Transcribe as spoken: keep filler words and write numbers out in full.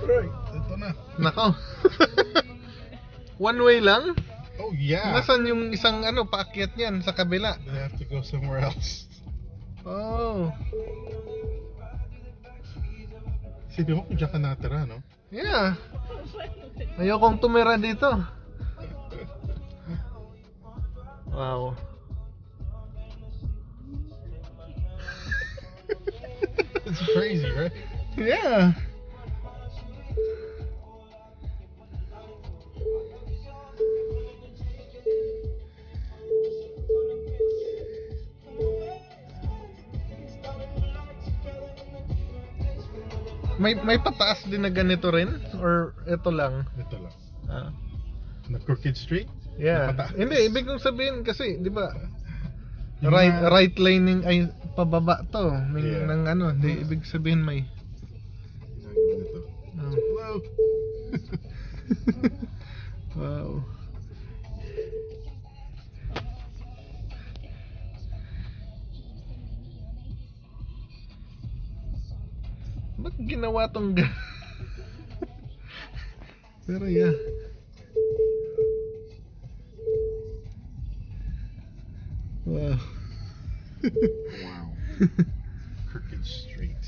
Right, ito na. Nako. One way lang? Oh yeah. Nasaan yung isang ano, paakyat niyan sa kabila? They have to go somewhere else. Oh. Sige mo kung dyan ka natira, no? Yeah. Ayokong tumira dito. Wow. It's crazy, right? Yeah. May may pataas din na ganito rin or ito lang? Ito lang. Ah. Na Crooked Street? Yeah. Na pataas. Hindi, ibig kong sabihin kasi, 'di ba? Yung Right mga- right laning ay pababa to. May Yeah. ng ano, di ibig sabihin may Ito. oh. Hello. Wow. Ba't ginawa tong ga- Pero yeah. Wow. Wow. Crooked Street.